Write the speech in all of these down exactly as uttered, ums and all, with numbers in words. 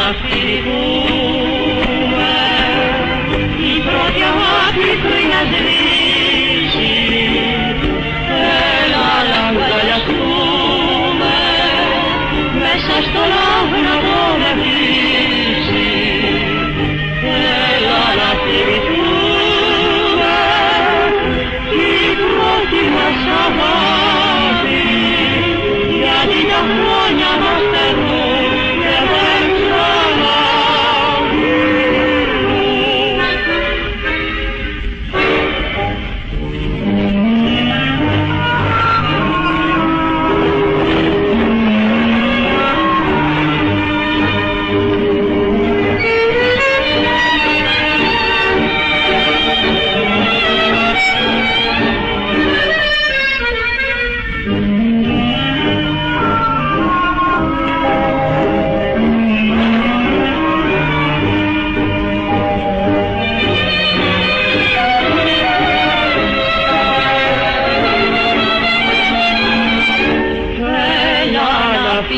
να φιληθούμε, η πρώτη αγάπη πριν να σβήσει. Έλα να αγκαλιαστούμε, μέσα στον άβνα το μεθύσει. Έλα να φιληθούμε, η πρώτη μας αγάπη, γιατί τα χρόνια μας περνούν και δεν ξαναγυρνούν.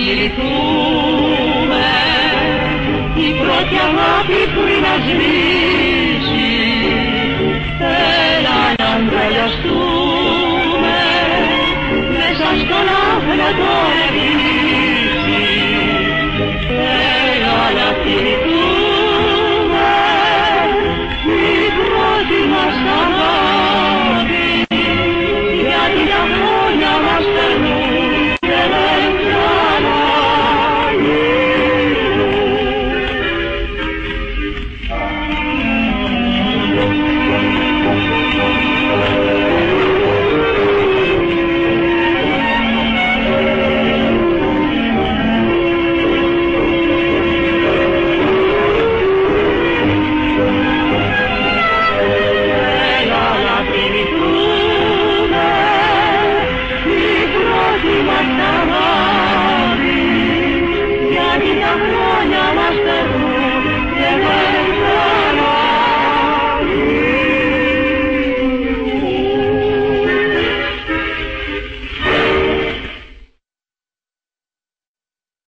Φιληθούμε, η πρώτη αγάπη πριν να σβήσει.